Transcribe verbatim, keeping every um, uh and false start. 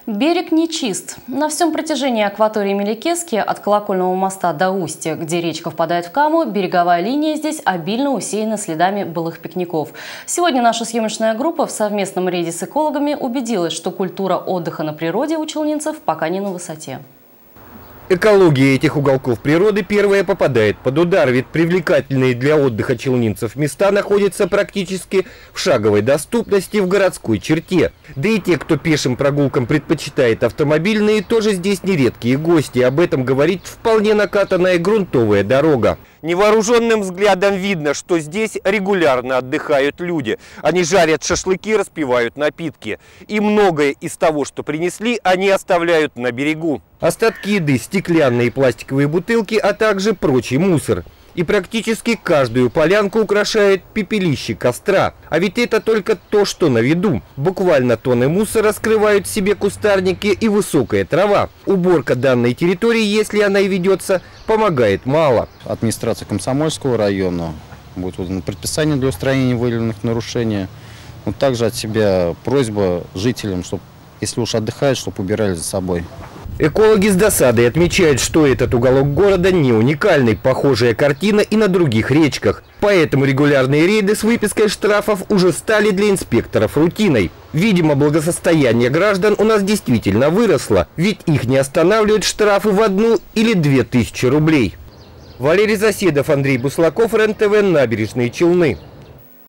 Берег не чист. На всем протяжении акватории Меликески, от Колокольного моста до устья, где речка впадает в Каму, береговая линия здесь обильно усеяна следами былых пикников. Сегодня наша съемочная группа в совместном рейде с экологами убедилась, что культура отдыха на природе у челнинцев пока не на высоте. Экология этих уголков природы первая попадает под удар, ведь привлекательные для отдыха челнинцев места находятся практически в шаговой доступности в городской черте. Да и те, кто пешим прогулкам предпочитает автомобильные, тоже здесь нередкие гости. Об этом говорит вполне накатанная грунтовая дорога. Невооруженным взглядом видно, что здесь регулярно отдыхают люди. Они жарят шашлыки, распивают напитки. И многое из того, что принесли, они оставляют на берегу. Остатки еды, стеклянные и пластиковые бутылки, а также прочий мусор. И практически каждую полянку украшает пепелище костра. А ведь это только то, что на виду. Буквально тонны мусора скрывают в себе кустарники и высокая трава. Уборка данной территории, если она и ведется, помогает мало. Администрация Комсомольского района будет выдано предписание для устранения выявленных нарушений. Но также от себя просьба жителям, чтобы, если уж отдыхают, чтобы убирали за собой. Экологи с досадой отмечают, что этот уголок города не уникальный. Похожая картина и на других речках. Поэтому регулярные рейды с выпиской штрафов уже стали для инспекторов рутиной. Видимо, благосостояние граждан у нас действительно выросло. Ведь их не останавливают штрафы в одну или две тысячи рублей. Валерий Заседов, Андрей Буслаков, РЕН-ТВ, Набережные Челны.